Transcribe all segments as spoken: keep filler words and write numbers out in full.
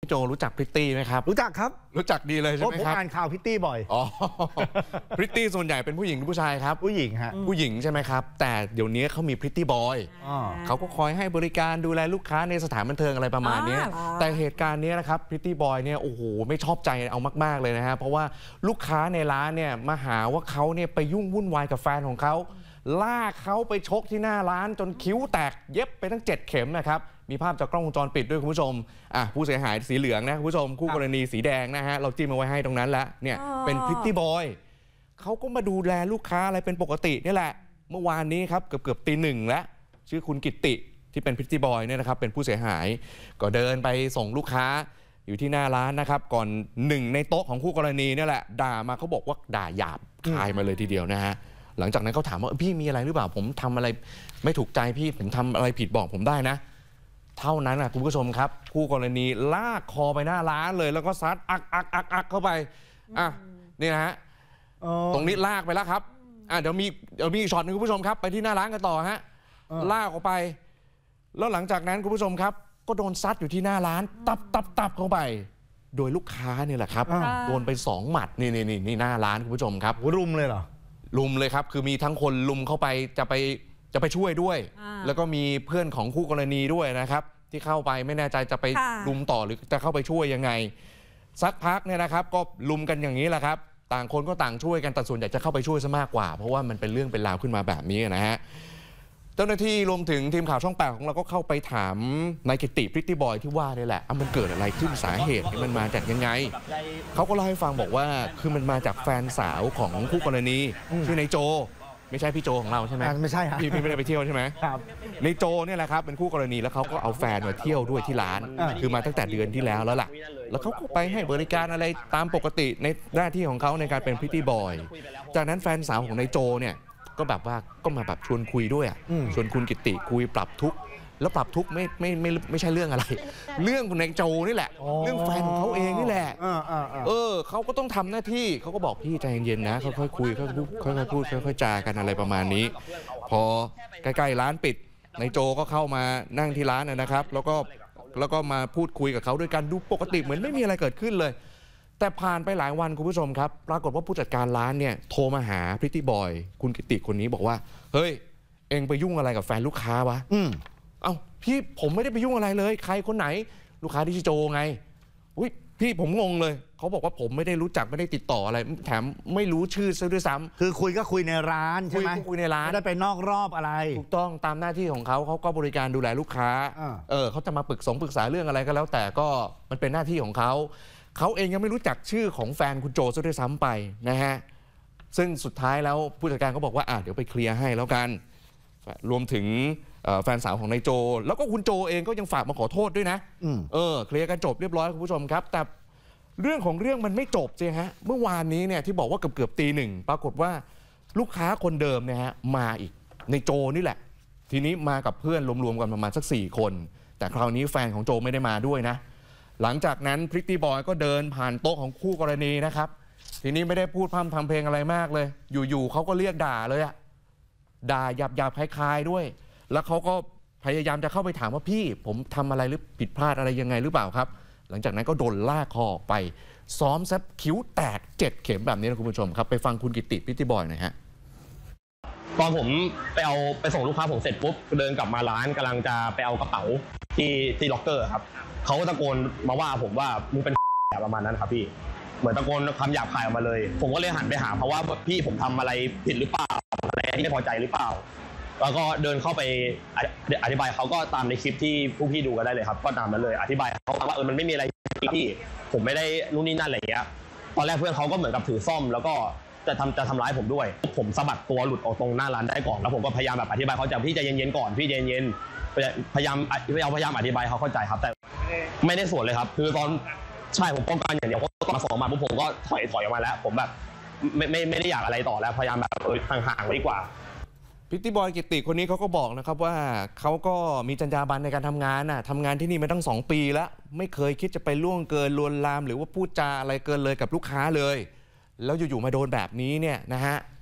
พี่โจรู้จักพริตตี้ไหมครับรู้จักครับรู้จักดีเลยใช่ไหมครับผมอ่านข่าวพริตตี้บ่อยอ๋อพริตตี้ส่วนใหญ่เป็นผู้หญิงหรือผู้ชายครับผู้หญิงฮะผู้หญิงใช่ไหมครับแต่เดี๋ยวนี้เขามีพริตตี้บอยเขาก็คอยให้บริการดูแลลูกค้าในสถานบันเทิงอะไรประมาณนี้แต่เหตุการณ์นี้นะครับพริตตี้บอยเนี่ยโอ้โหไม่ชอบใจเอามากๆเลยนะฮะเพราะว่าลูกค้าในร้านเนี่ยมาหาว่าเขาเนี่ยไปยุ่งวุ่นวายกับแฟนของเขาลากเขาไปชกที่หน้าร้านจนคิ้วแตกเย็บไปทั้งเจ็ดเข็มนะครับมีภาพจากกล้องวงจรปิดด้วยคุณผู้ชมอ่ะผู้เสียหายสีเหลืองนะคุณผู้ชมคู่กรณีสีแดงนะฮะเราจิ้มเอาไว้ให้ตรงนั้นแล้วเนี่ยเป็นพริตตี้บอยเขาก็มาดูแลลูกค้าอะไรเป็นปกตินี่แหละเมื่อวานนี้ครับเกือบเกือบตีหนึ่งแล้วชื่อคุณกิตติที่เป็นพริตตี้บอยเนี่ยนะครับเป็นผู้เสียหายก็เดินไปส่งลูกค้าอยู่ที่หน้าร้านนะครับก่อนหนึ่งในโต๊ะของคู่กรณีนี่แหละด่ามาเขาบอกว่าด่าหยาบคายมาเลยทีเดียวนะฮะหลังจากนั้นเขาถามว่าพี่มีอะไรหรือเปล่าผมทำอะไรไม่ถูกใจพี่ผมทำอะไรผิดบอกผมได้นะเท่านั้นนะคุณผู้ชมครับคู่กรณีลากคอไปหน้าร้านเลยแล้วก็ซัดอักอักอักอักเข้าไปอ่ะนี่นะฮะตรงนี้ลากไปแล้วครับอ่ะเดี๋ยวมีเดี๋ยวมีช็อตนึงคุณผู้ชมครับไปที่หน้าร้านกันต่อฮะลากออกไปแล้วหลังจากนั้นคุณผู้ชมครับก็โดนซัดอยู่ที่หน้าร้านตับตับตับเข้าไปโดยลูกค้าเนี่ยแหละครับโดนไปสองหมัดนี่นี่นี่นี่หน้าร้านคุณผู้ชมครับรุมเลยเหรอลุมเลยครับคือมีทั้งคนลุมเข้าไปจะไปจะไปช่วยด้วยแล้วก็มีเพื่อนของคู่กรณีด้วยนะครับที่เข้าไปไม่แน่ใจจะไปลุมต่อหรือจะเข้าไปช่วยยังไงสักพักเนี่ยนะครับก็ลุมกันอย่างนี้แหละครับต่างคนก็ต่างช่วยกันแต่ส่วนใหญ่จะเข้าไปช่วยซะมากกว่าเพราะว่ามันเป็นเรื่องเป็นราวขึ้นมาแบบนี้นะฮะเจ้าหน้าที่รวมถึงทีมข่าวช่องแปดของเราก็เข้าไปถามนายกิตติพริตตี้บอยที่ว่านี่แหละมันเกิดอะไรขึ้นสาเหตุมันมาจากยังไงเขาก็เล่าให้ฟังบอกว่าคือมันมาจากแฟนสาวของคู่กรณีชื่อนายโจไม่ใช่พี่โจของเราใช่ไหมไม่ใช่ครับพี่พี่ไม่ได้ไปเที่ยวใช่ไหมครับนายโจเนี่ยแหละครับเป็นคู่กรณีแล้วเขาก็เอาแฟนมาเที่ยวด้วยที่ร้านคือมาตั้งแต่เดือนที่แล้วแล้วล่ะแล้วเขาก็ไปให้บริการอะไรตามปกติในหน้าที่ของเขาในการเป็นพริตตี้บอยจากนั้นแฟนสาวของนายโจเนี่ยก็แบบว่าก็มาแบบชวนคุยด้วยอ่ะชวนคุณกิตติคุยปรับทุกข์แล้วปรับทุกข์ไม่ไม่ไม่ไม่ใช่เรื่องอะไรเรื่องของนายโจนี่แหละเรื่องแฟนของเขาเองนี่แหละเออเขาก็ต้องทำหน้าที่เขาก็บอกพี่ใจเย็นๆนะค่อยๆคุยค่อยๆค่อยๆพูดค่อยๆจากันอะไรประมาณนี้พอใกล้ๆร้านปิดนายโจก็เข้ามานั่งที่ร้านนะครับแล้วก็แล้วก็มาพูดคุยกับเขาด้วยกันดูปกติเหมือนไม่มีอะไรเกิดขึ้นเลยแต่ผ่านไปหลายวันคุณผู้ชมครับปรากฏว่าผู้จัดการร้านเนี่ยโทรมาหาพริตตี้บอยคุณกิตติคนนี้บอกว่าเฮ้ยเอ็งไปยุ่งอะไรกับแฟนลูกค้าวะอืมเอ้าพี่ผมไม่ได้ไปยุ่งอะไรเลยใครคนไหนลูกค้าที่ชื่อโจไงอุ้ยพี่ผมงงเลยเขาบอกว่าผมไม่ได้รู้จักไม่ได้ติดต่ออะไรแถมไม่รู้ชื่อซะด้วยซ้ำคือคุยก็คุยในร้านใช่ไหมคุยในร้านไม่ได้ไปนอกรอบอะไรถูกต้องตามหน้าที่ของเขาเขาก็บริการดูแลลูกค้าเออเขาจะมาปรึกษาปรึกษาเรื่องอะไรก็แล้วแต่ก็มันเป็นหน้าที่ของเขาเขาเองยังไม่รู้จักชื่อของแฟนคุณโจซะด้วยซ้ำไปนะฮะซึ่งสุดท้ายแล้วผู้จัดการก็บอกว่าอ่ะเดี๋ยวไปเคลียร์ให้แล้วกันรวมถึงแฟนสาวของนายโจแล้วก็คุณโจเองก็ยังฝากมาขอโทษด้วยนะเออเคลียร์กันจบเรียบร้อยคุณผู้ชมครับแต่เรื่องของเรื่องมันไม่จบใช่ฮะเมื่อวานนี้เนี่ยที่บอกว่าเกือบเกือบตีหนึ่งปรากฏว่าลูกค้าคนเดิมเนี่ยฮะมาอีกนายโจนี่แหละทีนี้มากับเพื่อนรวมๆกันประมาณสักสี่คนแต่คราวนี้แฟนของโจไม่ได้มาด้วยนะหลังจากนั้นพริตตี้บอยก็เดินผ่านโต๊ะของคู่กรณีนะครับทีนี้ไม่ได้พูดพร่ำทำเพลงอะไรมากเลยอยู่ๆเขาก็เรียกด่าเลยอะด่าหยาบๆคล้ายๆด้วยแล้วเขาก็พยายามจะเข้าไปถามว่าพี่ผมทำอะไรหรือผิดพลาดอะไรยังไงหรือเปล่าครับหลังจากนั้นก็โดนลากคอออกไปซ้อมแซบคิ้วแตกเจ็ดเข็มแบบนี้นะคุณผู้ชมครับไปฟังคุณกิตติพริตตี้บอยหน่อยฮะตอนผมไปเอาไปส่งลูกค้าผมเสร็จปุ๊บเดินกลับมาร้านกำลังจะไปเอากระเป๋าที่ที่ล็อกเกอร์ครับเขาก็ตะโกนมาว่าผมว่ามึงเป็นประมาณนั้นครับพี่เหมือนตะโกนคำหยาบคายออกมาเลยผมก็เลยหันไปหาเพราะว่าพี่ผมทำอะไรผิดหรือเปล่าอะไรที่ไม่พอใจหรือเปล่าแล้วก็เดินเข้าไปอธิบายเขาก็ตามในคลิปที่ผู้พี่ดูกันได้เลยครับก็ตามนั้นเลยอธิบายเขาว่าเออมันไม่มีอะไรพี่ผมไม่ได้นู่นนี่นั่นอะไรอย่างเงี้ยตอนแรกเพื่อนเขาก็เหมือนกับถือซ่อมแล้วก็จะทำจะทำร้ายผมด้วยผมสะบัดตัวหลุดออกตรงหน้าร้านได้ก่อนแล้วผมก็พยายามแบบอธิบายเขาจะพี่ใจเย็นๆก่อนพี่ใจเย็นพยายามพยายามพยายามอธิบายเขาเข้าใจครับแต่ไม่ได้สวนเลยครับคือตอนใช่ผมป้องกันอย่างเดียวเขาตอนมาสองมาปุ๊บผมก็ถอยถอยออกมาแล้วผมแบบไม่ไม่ไม่ได้อยากอะไรต่อแล้วพยายามแบบเออห่างๆไว้ดีกว่าพริตตี้บอยกิตติคนนี้เขาก็บอกนะครับว่าเขาก็มีจรรยาบรรณในการทำงานน่ะทำงานที่นี่มาตั้งสองปีแล้วไม่เคยคิดจะไปล่วงเกินลวนลามหรือว่าพูดจาอะไรเกินเลยกับลูกค้าเลยแล้วอยู่ๆมาโดนแบบนี้เนี่ยนะฮะ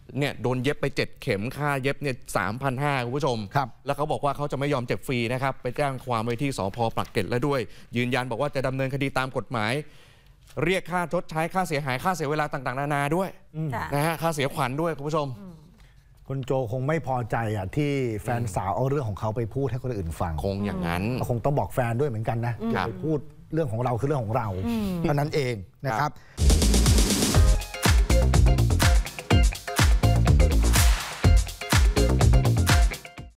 เนี่ยโดนเย็บไปเจ็ดเข็มค่าเย็บเนี่ยสามพันห้าคุณผู้ชมครับแล้วเขาบอกว่าเขาจะไม่ยอมเจ็บฟรีนะครับไปแจ้งความไว้ที่สภ.ปากเกร็ดแล้วด้วยยืนยันบอกว่าจะดำเนินคดีตามกฎหมายเรียกค่าชดใช้ค่าเสียหายค่าเสียเวลาต่างๆนานาด้วยนะฮะค่าเสียขวัญด้วยคุณผู้ชมคุณโจคงไม่พอใจอ่ะที่แฟนสาวเอาเรื่องของเขาไปพูดให้คนอื่นฟังคงอย่างนั้นคงต้องบอกแฟนด้วยเหมือนกันนะอย่าไปพูดเรื่องของเราคือเรื่องของเราเท่านั้นเองนะครับ